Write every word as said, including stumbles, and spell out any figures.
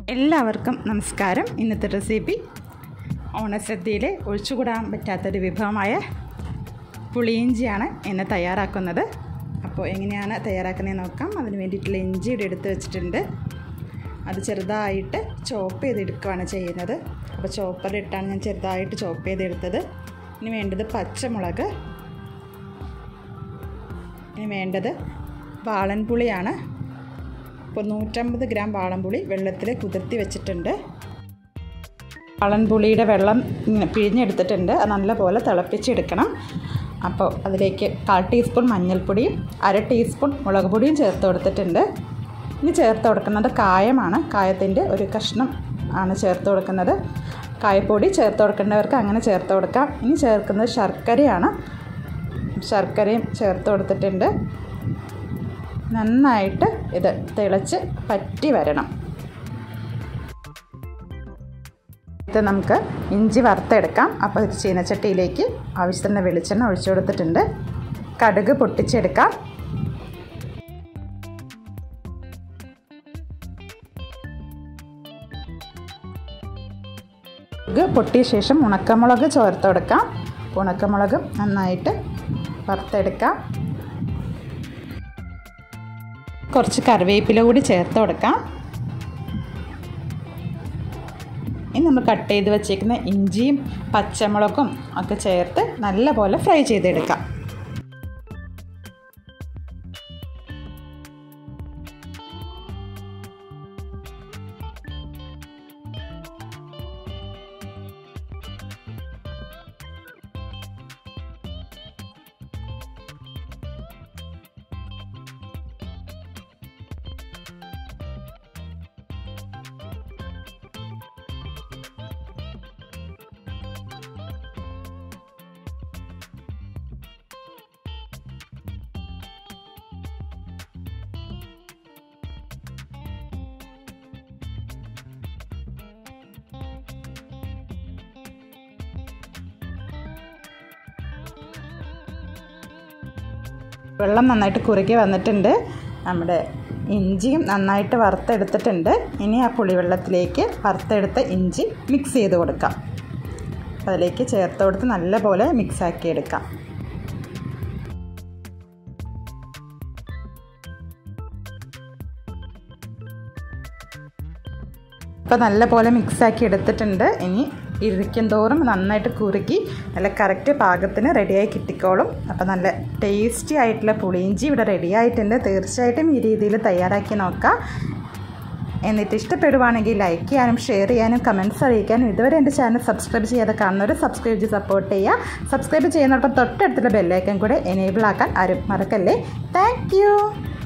എല്ലാവർക്കും നമസ്കാരം. ഇന്നത്തെ റെസിപ്പി ഓണസദ്യയിലെ ഒഴിച്ചുകൂടാൻ പറ്റാത്തൊരു വിഭവമായ പുളിയിഞ്ചിയാണ് ഇന്ന് തയ്യാറാക്കുന്നത്. അപ്പോൾ എങ്ങനെയാണ് തയ്യാറാക്കുന്നതെന്ന് നോക്കാം. അതിന് വേണ്ടിയിട്ടുള്ള ഇഞ്ചി ഇവിടെ എടുത്ത് വെച്ചിട്ടുണ്ട്. അത് ചെറുതായിട്ട് ചോപ്പ് ചെയ്തെടുക്കുകയാണ് ചെയ്യുന്നത്. അപ്പോൾ ചോപ്പറിലിട്ടാണ് ഞാൻ ചെറുതായിട്ട് ചോപ്പ് ചെയ്തെടുത്തത്. ഇനി വേണ്ടത് പച്ചമുളക്, ഇനി വേണ്ടത് വാളൻപുളിയാണ്. ഇപ്പോൾ നൂറ്റമ്പത് ഗ്രാം വാളൻപുളി വെള്ളത്തിൽ കുതിർത്തി വെച്ചിട്ടുണ്ട്. വാളൻപുളിയുടെ വെള്ളം ഇങ്ങനെ പിഴിഞ്ഞെടുത്തിട്ടുണ്ട്. അത് നല്ലപോലെ തിളപ്പിച്ചെടുക്കണം. അപ്പോൾ അതിലേക്ക് കാൽ ടീസ്പൂൺ മഞ്ഞൾപ്പൊടിയും അര ടീസ്പൂൺ മുളക് പൊടിയും ചേർത്ത് കൊടുത്തിട്ടുണ്ട്. ഇനി ചേർത്ത് കൊടുക്കുന്നത് കായമാണ്. കായത്തിൻ്റെ ഒരു കഷ്ണം ആണ് ചേർത്ത് കൊടുക്കുന്നത്. കായപ്പൊടി ചേർത്ത് കൊടുക്കേണ്ടവർക്ക് അങ്ങനെ ചേർത്ത് കൊടുക്കാം. ഇനി ചേർക്കുന്നത് ശർക്കരയാണ്. ശർക്കരയും ചേർത്ത് കൊടുത്തിട്ടുണ്ട്. നന്നായിട്ട് ഇത് തിളച്ച് പറ്റി വരണം. ഇത് നമുക്ക് ഇഞ്ചി വറുത്തെടുക്കാം. അപ്പോൾ ഇത് ചീനച്ചട്ടിയിലേക്ക് ആവശ്യത്തിന് വെളിച്ചെണ്ണ ഒഴിച്ചു കൊടുത്തിട്ടുണ്ട്. കടുക് പൊട്ടിച്ചെടുക്കാം. കടുക് പൊട്ടിയ ശേഷം ഉണക്കമുളക് ചേർത്ത് കൊടുക്കാം. ഉണക്കമുളക് നന്നായിട്ട് വറുത്തെടുക്കാം. കുറച്ച് കറിവേപ്പില കൂടി ചേർത്ത് കൊടുക്കാം. ഇനി നമ്മൾ കട്ട് ചെയ്ത് വെച്ചേക്കുന്ന ഇഞ്ചിയും പച്ചമുളകും ഒക്കെ ചേർത്ത് നല്ലപോലെ ഫ്രൈ ചെയ്തെടുക്കാം. വെള്ളം നന്നായിട്ട് കുറുകി വന്നിട്ടുണ്ട്. നമ്മുടെ ഇഞ്ചിയും നന്നായിട്ട് വറുത്തെടുത്തിട്ടുണ്ട്. ഇനി ആ പുളിവെള്ളത്തിലേക്ക് വറുത്തെടുത്ത ഇഞ്ചി മിക്സ് ചെയ്ത് കൊടുക്കാം. അതിലേക്ക് ചേർത്ത് കൊടുത്ത് നല്ലപോലെ മിക്സാക്കി എടുക്കാം. ഇപ്പോൾ നല്ലപോലെ മിക്സാക്കി എടുത്തിട്ടുണ്ട്. ഇനി ഇരിക്കും തോറും നന്നായിട്ട് കുറുക്കി നല്ല കറക്റ്റ് പാകത്തിന് റെഡിയായി കിട്ടിക്കോളും. അപ്പോൾ നല്ല ടേസ്റ്റി ആയിട്ടുള്ള പുളിയിഞ്ചി ഇവിടെ റെഡി ആയിട്ടുണ്ട്. തീർച്ചയായിട്ടും ഈ രീതിയിൽ തയ്യാറാക്കി നോക്കാം. എന്നിട്ട് ഇഷ്ടപ്പെടുവാണെങ്കിൽ ലൈക്ക് ചെയ്യാനും ഷെയർ ചെയ്യാനും കമൻറ്റ്സ് അറിയിക്കാനും ഇതുവരെ എൻ്റെ ചാനൽ സബ്സ്ക്രൈബ് ചെയ്യാതെ കാണുന്നവർ സബ്സ്ക്രൈബ് ചെയ്ത് സപ്പോർട്ട് ചെയ്യുക. സബ്സ്ക്രൈബ് ചെയ്യുന്നതോടൊപ്പം തൊട്ടടുത്തുള്ള ബെല്ലൈക്കൺ കൂടെ എനേബിൾ ആക്കാൻ ആരും മറക്കല്ലേ. താങ്ക്